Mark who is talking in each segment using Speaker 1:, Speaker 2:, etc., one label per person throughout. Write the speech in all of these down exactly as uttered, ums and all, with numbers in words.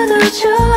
Speaker 1: 해줘도 좋아.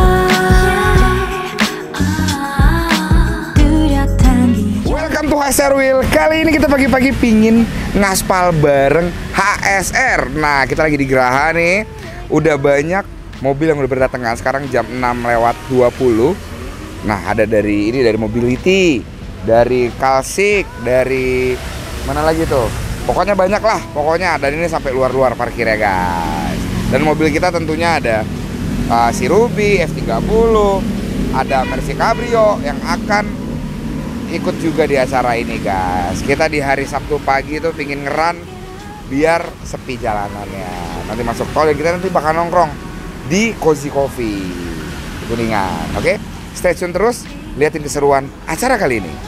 Speaker 2: Welcome to H S R Wheel. Kali ini kita pagi-pagi pingin ngaspal bareng H S R. Nah, kita lagi di Geraha nih. Udah banyak mobil yang udah berdatangan. Sekarang jam enam lewat dua puluh. Nah, ada dari ini, dari Mobility, dari Kalsik, dari mana lagi tuh? Pokoknya banyak lah, pokoknya. Dan ini sampai luar-luar parkirnya, guys. Dan mobil kita tentunya ada uh, si Ruby F tiga puluh, ada Mercy Cabrio yang akan ikut juga di acara ini, guys. Kita di hari Sabtu pagi tuh pingin ngeran biar sepi jalanannya. Nanti masuk tol dan kita nanti bakal nongkrong di Cozy Coffee di Kuningan. Oke, stay tune terus, liatin keseruan acara kali ini.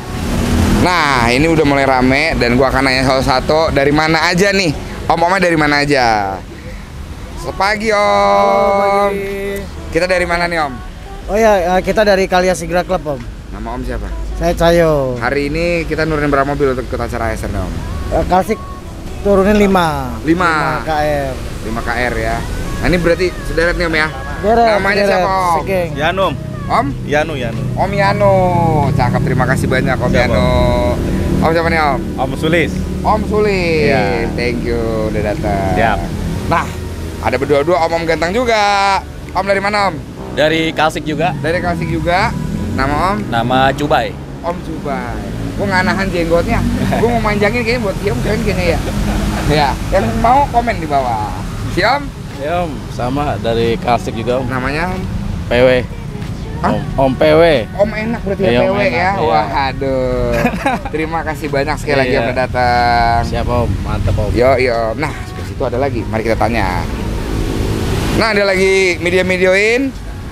Speaker 2: Nah, ini udah mulai rame dan gua akan nanya satu-satu, dari mana aja nih? Om-omnya dari mana aja? Sepagi, Om.
Speaker 3: Halo, pagi.
Speaker 2: Kita dari mana nih, Om?
Speaker 3: Oh ya, kita dari Kalya Sigra Club, Om.
Speaker 2: Nama Om siapa?
Speaker 3: Saya Cayo.
Speaker 2: Hari ini kita nurunin berapa mobil untuk ikut acara H S R nih, Om?
Speaker 3: Kalsik turunin lima.
Speaker 2: lima
Speaker 3: K R.
Speaker 2: lima K R ya. Nah, ini berarti sederet nih, Om ya?
Speaker 3: Deret,
Speaker 2: Namanya
Speaker 3: deret,
Speaker 2: siapa, Om?
Speaker 3: Segeng.
Speaker 4: Yanu,
Speaker 2: Om?
Speaker 4: Yanu, Yanu.
Speaker 2: Om Yano. Cakep, terima kasih banyak, Om
Speaker 4: Siapa?
Speaker 2: Yano. Om siapa nih, Om?
Speaker 4: Om Sulis.
Speaker 2: Om Sulis.
Speaker 4: Iya.
Speaker 2: Thank you udah datang.
Speaker 4: Siap.
Speaker 2: Nah, ada berdua-dua om-om ganteng juga. Om dari mana, Om?
Speaker 5: Dari Kalsik juga.
Speaker 2: Dari Kalsik juga. Nama Om?
Speaker 5: Nama Cubai.
Speaker 2: Om Cubai. Gue nggak nahan jenggotnya. Gue mau manjangin kayaknya buat si Om, keren kayaknya ya. Ya, yang mau komen di bawah. Si Om?
Speaker 5: Ya Om, sama dari Kalsik juga Om.
Speaker 2: Namanya Om?
Speaker 5: P W.
Speaker 2: Hah?
Speaker 5: Om, Om P W.
Speaker 2: Om enak berarti
Speaker 5: Iya,
Speaker 2: ya,
Speaker 5: Om
Speaker 2: P W
Speaker 5: enak,
Speaker 2: ya.
Speaker 5: iya.
Speaker 2: Wah, aduh. Terima kasih banyak sekali lagi
Speaker 5: Iya.
Speaker 2: yang udah datang.
Speaker 5: Siapa Om? Mantap Om.
Speaker 2: Yo, yo. Nah, sebelah situ ada lagi. Mari kita tanya. Nah, ada lagi media-medioin.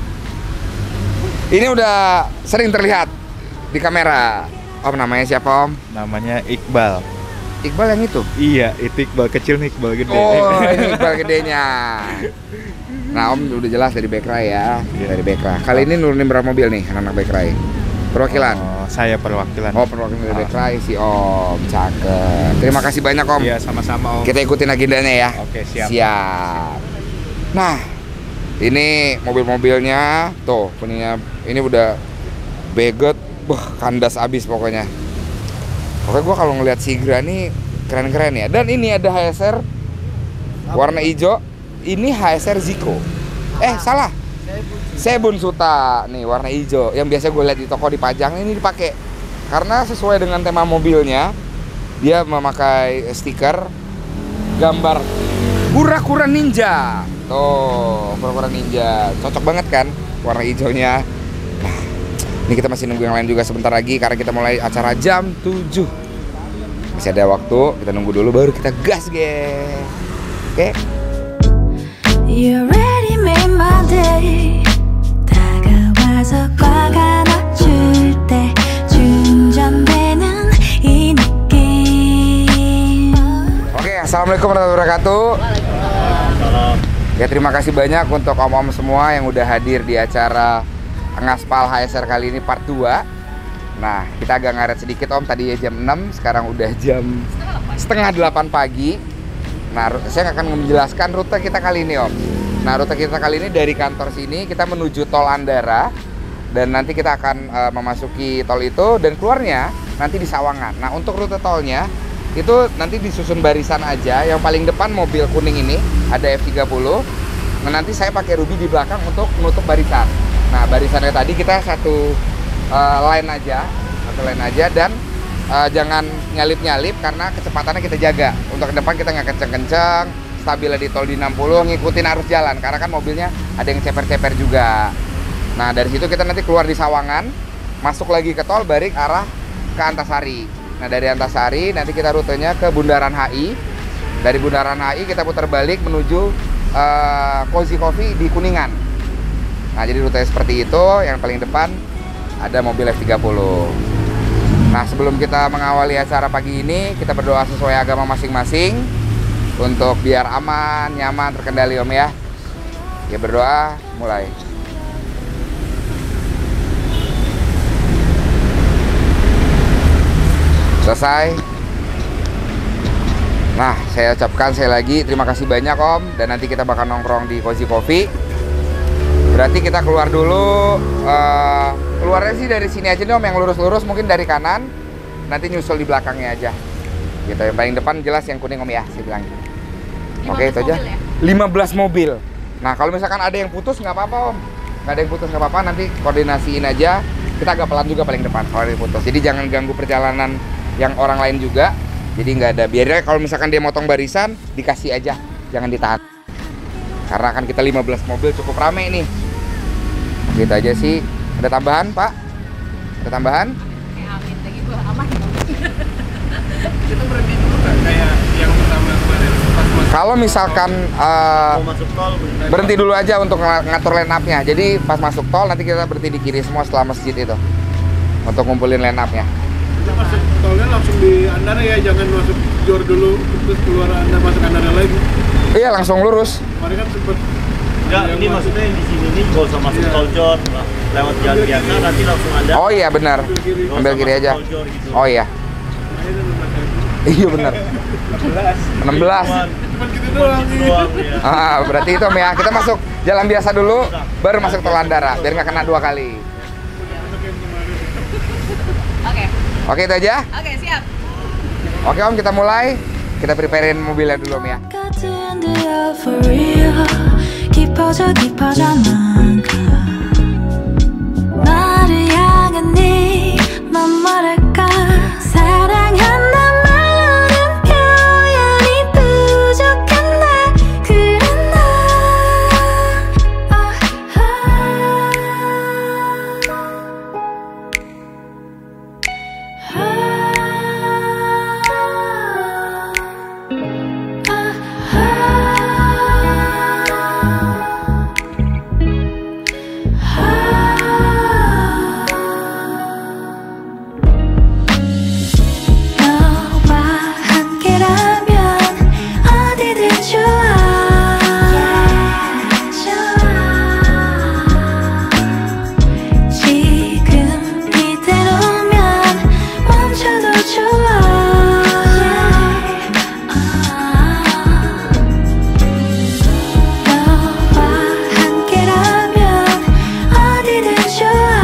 Speaker 2: Ini udah sering terlihat di kamera. Om, namanya siapa, Om?
Speaker 4: Namanya Iqbal.
Speaker 2: Iqbal yang itu?
Speaker 4: Iya, itu Iqbal kecil nih, Iqbal gede.
Speaker 2: Oh, ini Iqbal gedenya. Nah, Om udah jelas dari Bekray ya.
Speaker 4: Iya.
Speaker 2: Dari Bekray. Kali ini nurunin berapa mobil nih anak-anak Bekray? Perwakilan?
Speaker 4: Oh, saya perwakilan.
Speaker 2: Oh, perwakilan dari
Speaker 4: Ah.
Speaker 2: Bekray si Om. Cakep. Terima kasih banyak, Om.
Speaker 4: Iya, sama-sama, Om.
Speaker 2: Kita ikutin agendanya ya.
Speaker 4: Oke, siap.
Speaker 2: Siap. Nah, ini mobil-mobilnya tuh, punya ini udah beget, wah kandas abis pokoknya. Pokoknya gua kalau ngeliat Sigra nih keren-keren ya. Dan ini ada H S R warna hijau. Ini H S R Zico. Eh, salah. Sebun Suta nih warna hijau. Yang biasa gue lihat di toko dipajang, ini dipakai. Karena sesuai dengan tema mobilnya, dia memakai stiker gambar kura-kura ninja. Tuh, kura-kura ninja. Cocok banget kan warna hijaunya. Nah, ini kita masih nunggu yang lain juga sebentar lagi karena kita mulai acara jam tujuh. Masih ada waktu, kita nunggu dulu baru kita gas, guys. Oke.
Speaker 1: You already made my day. 다가와서 꽉 안아줄 때 충전되는 이 느낌.
Speaker 2: Oke, assalamualaikum warahmatullahi wabarakatuh. Ya, terima kasih banyak untuk om-om semua yang udah hadir di acara ngaspal H S R kali ini part dua. Nah, kita agak ngaret sedikit, Om. Tadi ya jam enam, sekarang udah jam setengah delapan pagi. Nah, saya akan menjelaskan rute kita kali ini, Om. Nah, rute kita kali ini dari kantor sini kita menuju tol Andara. Dan nanti kita akan uh, memasuki tol itu dan keluarnya nanti di Sawangan. Nah, untuk rute tolnya itu nanti disusun barisan aja. Yang paling depan mobil kuning ini ada F tiga puluh. Nah, nanti saya pakai Ruby di belakang untuk menutup barisan. Nah, barisannya tadi kita satu uh, line aja, satu line aja dan uh, jangan nyalip-nyalip karena kecepatannya kita jaga. Untuk ke depan kita nggak kenceng-kenceng, stabilnya di tol di enam puluh, ngikutin arus jalan karena kan mobilnya ada yang ceper-ceper juga. Nah, dari situ kita nanti keluar di Sawangan, masuk lagi ke tol, balik arah ke Antasari. Nah, dari Antasari nanti kita rutenya ke Bundaran H I. Dari Bundaran H I kita putar balik menuju uh, Cozy Coffee di Kuningan. Nah, jadi rutenya seperti itu. Yang paling depan ada mobil F tiga puluh. Nah, sebelum kita mengawali acara pagi ini, kita berdoa sesuai agama masing-masing untuk biar aman, nyaman, terkendali, Om ya. Ya, berdoa, mulai. Selesai. Nah, saya ucapkan sekali lagi terima kasih banyak, Om. Dan nanti kita bakal nongkrong di Cozy Coffee. Berarti kita keluar dulu. Uh, keluarnya sih dari sini aja nih Om, yang lurus-lurus mungkin dari kanan. Nanti nyusul di belakangnya aja. Gitu, yang paling depan jelas yang kuning Om ya, saya bilang. Oke, itu aja. Ya? lima belas mobil. Nah, kalau misalkan ada yang putus nggak apa-apa Om. Nggak ada yang putus nggak apa-apa, nanti koordinasiin aja. Kita agak pelan juga paling depan kalau ada yang putus. Jadi jangan ganggu perjalanan yang orang lain juga. Jadi nggak ada, biarnya kalau misalkan dia motong barisan, dikasih aja. Jangan ditahan. Karena kan kita lima belas mobil cukup rame nih. Gitu aja sih. Ada tambahan Pak? Ada tambahan?
Speaker 6: Kayak amin lagi gua aman.
Speaker 7: Kita berhenti dulu nggak kayak yang pertama kemarin pas masuk
Speaker 2: Kalau misalkan uh,
Speaker 7: masuk tol
Speaker 2: berhenti dulu aja untuk ng ngatur line up-nya. Jadi pas masuk tol nanti kita berhenti di kiri semua setelah masjid itu untuk ngumpulin line up-nya.
Speaker 7: kita masuk tolnya langsung di Andara ya, jangan masuk Jor dulu terus keluar Andara masuk Andara lagi.
Speaker 2: Iya, langsung lurus.
Speaker 7: Kemarin kan sempet
Speaker 8: enggak, ini maksudnya yang di sini nih nggak usah masuk
Speaker 7: Iya.
Speaker 8: tol Jor, lewat jalan biasa nanti langsung ada.
Speaker 2: Oh iya benar.
Speaker 8: Nggak
Speaker 2: Ambil
Speaker 8: usah
Speaker 2: kiri
Speaker 8: masuk
Speaker 2: aja.
Speaker 8: tol Jor gitu.
Speaker 2: Oh iya. Iya benar. enam belas.
Speaker 7: Cuman gitu doang.
Speaker 8: Doang ya.
Speaker 2: Ah, berarti itu Om ya. Kita masuk jalan biasa dulu, baru masuk tol Andara, biar nggak kena dua kali.
Speaker 6: Oke.
Speaker 2: Oke, itu aja.
Speaker 6: Oke, siap.
Speaker 2: Oke Om, kita mulai. Kita preparein mobilnya dulu Om ya.
Speaker 1: 같은 듯 for real 깊어져 깊어져 만가 나를 향한 네맘 뭐랄까 사랑한단 말로는 표현이 부족한데 그래 나 너와 함께라면 어디든 좋아 지금 이대로면 멈춰도 좋아 너와 함께라면 어디든 좋아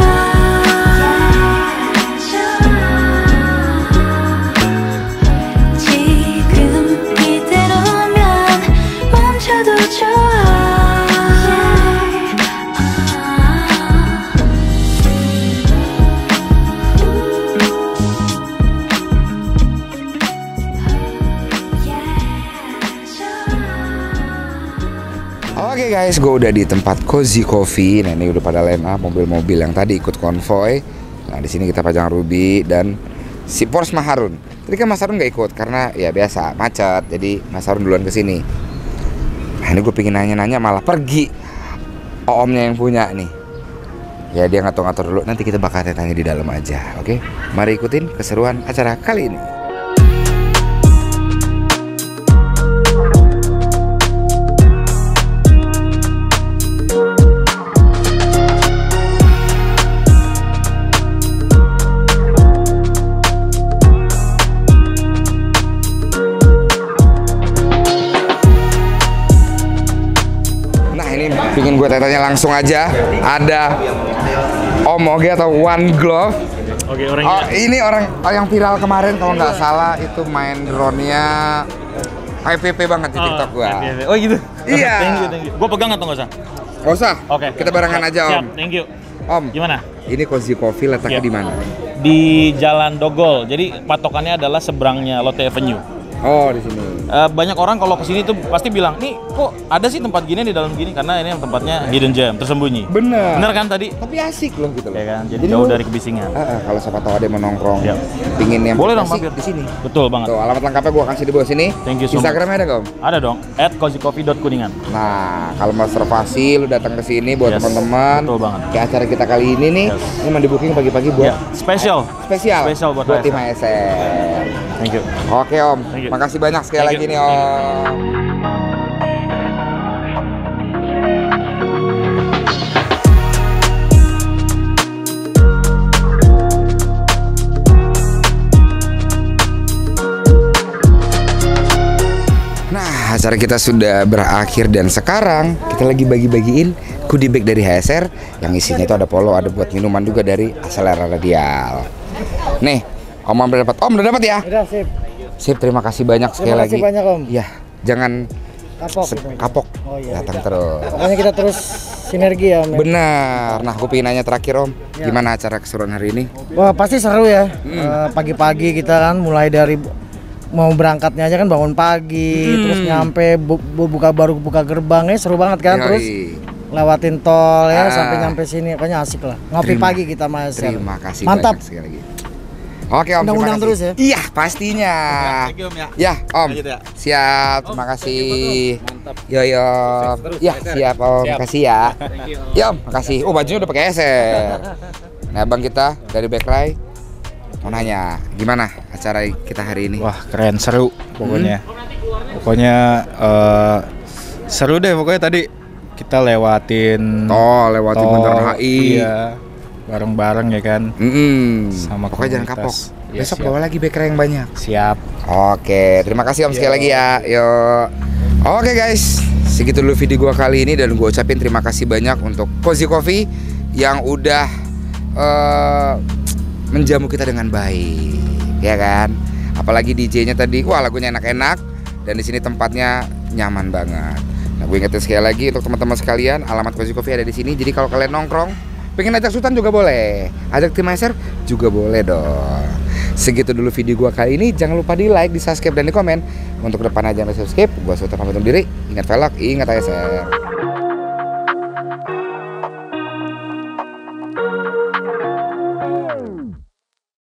Speaker 1: 지금 이대로면 멈춰도 좋아
Speaker 2: Oke guys, gue udah di tempat Cozy Coffee. Nah ini udah pada line up mobil-mobil yang tadi ikut konvoy. Nah di sini kita pajang Ruby dan si Porsche Maharun. Tadi kan Mas Harun nggak ikut karena ya biasa macet. Jadi Mas Harun duluan kesini. Nah ini gue pengen nanya-nanya malah pergi. Omnya yang punya nih. Ya dia ngatur-ngatur dulu. Nanti kita bakal tanya di dalam aja. Oke, mari ikutin keseruan acara kali ini. Pingin gue tanya langsung aja. Ada Om Oge atau One Glove.
Speaker 8: Oke, orang
Speaker 2: Oh, ini orang oh, yang viral kemarin kalau nggak salah itu main drone-nya H P P banget di TikTok gua.
Speaker 8: Oh gitu.
Speaker 2: Iya.
Speaker 8: Thank you, thank you. Gua pegang atau nggak usah?
Speaker 2: Nggak usah.
Speaker 8: Oke.
Speaker 2: Kita barengan aja Om.
Speaker 8: Siap, thank you.
Speaker 2: Om,
Speaker 8: Gimana?
Speaker 2: ini Cozy Coffee letaknya
Speaker 8: Siap.
Speaker 2: di mana?
Speaker 8: Di Jalan Dogol. Jadi patokannya adalah seberangnya Lotte Avenue.
Speaker 2: Oh, di sini.
Speaker 8: Eh, banyak orang kalau kesini tuh pasti bilang, nih kok ada sih tempat gini di dalam gini, karena ini tempatnya hidden gem, tersembunyi.
Speaker 2: Bener.
Speaker 8: Bener kan tadi?
Speaker 2: Tapi asik loh gitu loh.
Speaker 8: Ya kan, jadi, jauh
Speaker 2: lu-
Speaker 8: dari kebisingan.
Speaker 2: Ah, ah, kalau siapa tahu ada yang mau nongkrong,
Speaker 8: Siap.
Speaker 2: pingin yang
Speaker 8: Boleh dong
Speaker 2: asik
Speaker 8: mampir
Speaker 2: di sini.
Speaker 8: Betul banget.
Speaker 2: Tuh, alamat lengkapnya gua kasih di bawah sini.
Speaker 8: Thank you so much.
Speaker 2: Instagramnya ada nggak Om?
Speaker 8: Ada dong, at cozy coffee dot kuningan.
Speaker 2: Nah, kalau mau reservasi lu datang ke sini buat
Speaker 8: Yes,
Speaker 2: teman-teman.
Speaker 8: betul banget.
Speaker 2: Kayak acara kita kali ini nih,
Speaker 8: Yes.
Speaker 2: ini mau di booking pagi-pagi buat
Speaker 8: Ya, spesial.
Speaker 2: spesial.
Speaker 8: Spesial buat
Speaker 2: tim
Speaker 8: A
Speaker 2: A
Speaker 8: S M.
Speaker 2: S M.
Speaker 8: Thank you.
Speaker 2: Oke Om,
Speaker 8: Thank you.
Speaker 2: makasih banyak sekali
Speaker 8: Thank
Speaker 2: lagi
Speaker 8: you.
Speaker 2: nih
Speaker 8: Thank
Speaker 2: Om. Nah, acara kita sudah berakhir dan sekarang kita lagi bagi-bagiin goodie bag dari H S R yang isinya itu ada polo, ada buat minuman juga dari Acelera Radial. Nih, Om Am udah dapat. Om udah dapat ya?
Speaker 3: Udah sip.
Speaker 2: Sip, terima kasih banyak sekali
Speaker 3: Terima kasih
Speaker 2: lagi.
Speaker 3: banyak, Om.
Speaker 2: Iya, jangan
Speaker 3: Kapok.
Speaker 2: se-
Speaker 3: gitu.
Speaker 2: kapok.
Speaker 3: Oh iya.
Speaker 2: Datang
Speaker 3: udah.
Speaker 2: terus.
Speaker 3: Pokoknya kita terus sinergi ya, Om. ya.
Speaker 2: Benar. Nah, aku pengen nanya terakhir Om,
Speaker 3: Ya.
Speaker 2: gimana acara keseruan hari ini?
Speaker 3: Wah, pasti seru ya.
Speaker 2: Hmm.
Speaker 3: Eh, pagi-pagi kita kan mulai dari mau berangkatnya aja kan bangun pagi,
Speaker 2: Hmm.
Speaker 3: terus nyampe bu- bu- buka baru buka gerbangnya seru banget kan,
Speaker 2: Yoi.
Speaker 3: terus lewatin tol ya
Speaker 2: Ah.
Speaker 3: sampai nyampe sini, pokoknya asik lah. Ngopi
Speaker 2: Terima-
Speaker 3: pagi kita Mas.
Speaker 2: Terima kasih
Speaker 3: Mantap.
Speaker 2: banyak sekali lagi. Oke Om, terima
Speaker 3: Undang-undang
Speaker 2: kasih.
Speaker 3: terus ya?
Speaker 2: Iya, pastinya.
Speaker 8: Thank you, Om, ya.
Speaker 2: Ya, Om.
Speaker 8: Lanjut ya.
Speaker 2: Siap, terima kasih. Yo yo.
Speaker 8: terus,
Speaker 2: Ya,
Speaker 8: H S R.
Speaker 2: siap Om.
Speaker 8: Siap.
Speaker 2: Makasih ya.
Speaker 8: Thank you, Om.
Speaker 2: Ya Om, makasih. Oh, bajunya udah pakai H S R. Nah, Abang kita dari Backray mau nanya, gimana acara kita hari ini?
Speaker 4: Wah, keren, seru pokoknya. Pokoknya eh, seru deh pokoknya tadi kita lewatin
Speaker 2: Oh, lewatin
Speaker 4: tol,
Speaker 2: Bundaran H I.
Speaker 4: Iya. Bareng-bareng ya kan.
Speaker 2: Mm-mm.
Speaker 4: Sama
Speaker 2: Pokoknya jangan kapok.
Speaker 4: komunitas. Ya,
Speaker 2: Besok
Speaker 4: siap.
Speaker 2: bawa lagi Backray yang banyak.
Speaker 4: Siap.
Speaker 2: Oke, terima kasih Om sekali lagi ya. Yuk. Oke guys, segitu dulu video gua kali ini dan gua ucapin terima kasih banyak untuk Cozy Coffee yang udah eh, menjamu kita dengan baik, ya kan? Apalagi D J-nya tadi, wah lagunya enak-enak dan di sini tempatnya nyaman banget. Nah, gue ingetin sekali lagi untuk teman-teman sekalian, alamat Cozy Coffee ada di sini. Jadi kalau kalian nongkrong, pengen ajak Sultan juga boleh, ajak tim Maser juga boleh dong. Segitu dulu video gua kali ini. Jangan lupa di like, di subscribe dan di komen. Untuk depan aja jangan lupa subscribe. Gua Sultan pamit undur diri. Ingat velg, ingat A S R.